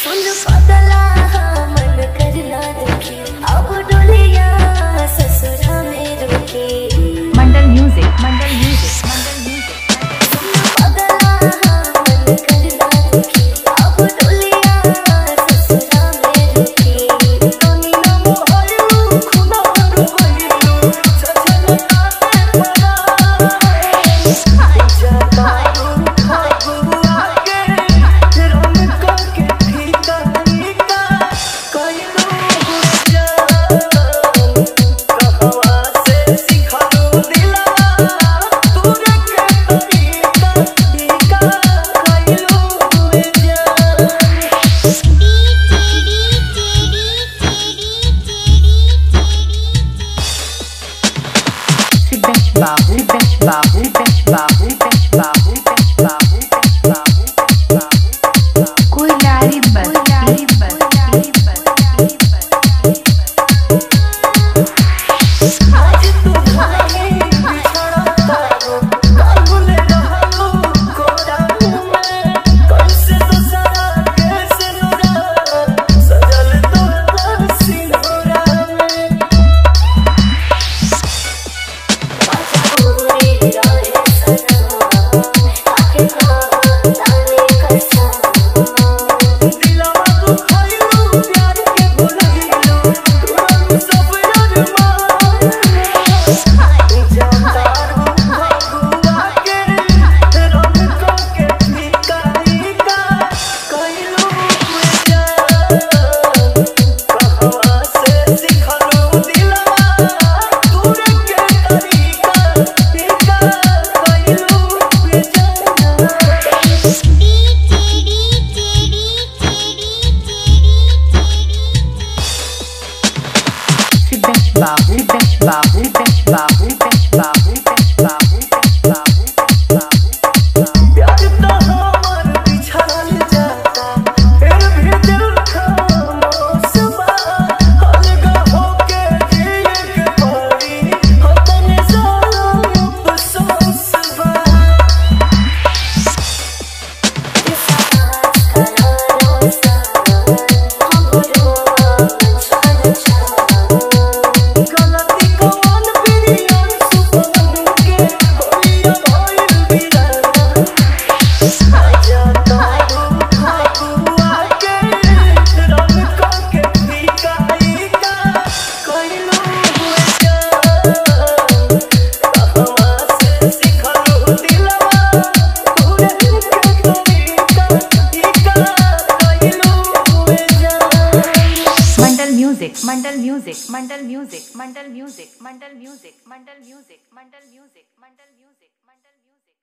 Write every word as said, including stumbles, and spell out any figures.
Mandal music, Mandal music, Mandal music. Babu, Babu, Babu, Babu, Babu, Babu, Babu, कोई लारी बस, लारी बस, लारी बस, लारी बस। आज तू भागे बिछड़ा तारो, काबुले रहलो कोड़ा में, कैसे तो सारा कैसे नुरा, सजल तो सिंदूरा में। Babu, Babu, Babu, Babu, Babu, Babu, Babu, प्यार तो हमार बिछाल जाता, फिर भी दिल खामोश बा, अलगा होके जिए के पड़ी, हतने सारा अफसोस बा। Mandal music, Mandal music, Mandal music, Mandal music, Mandal music, Mandal music, Mandal music, Mandal music, Mandal music.